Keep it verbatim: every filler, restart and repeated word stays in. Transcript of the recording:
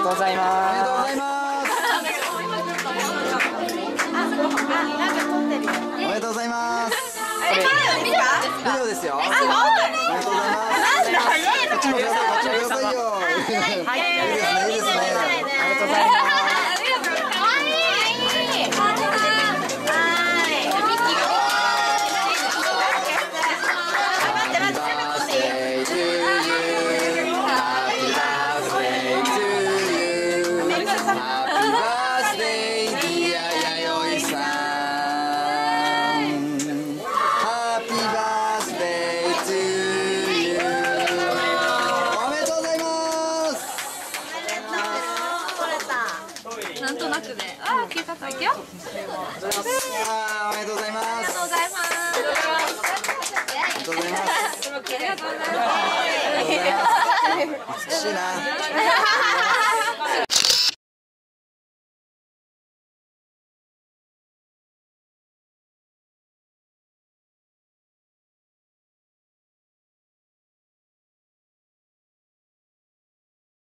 とうございます。 おめでとうございます。おめでとうございます。ビデオですよ。おめでとうございます。こっちもください、こっちもくださいよ。はい、いいですね、いいですね。ありがとうございます。 なんとなくね。ああ、警察行くよ。 あー、おめでとうございます。 ありがとうございます。 ありがとうございます。 ありがとうございます。 美しいな。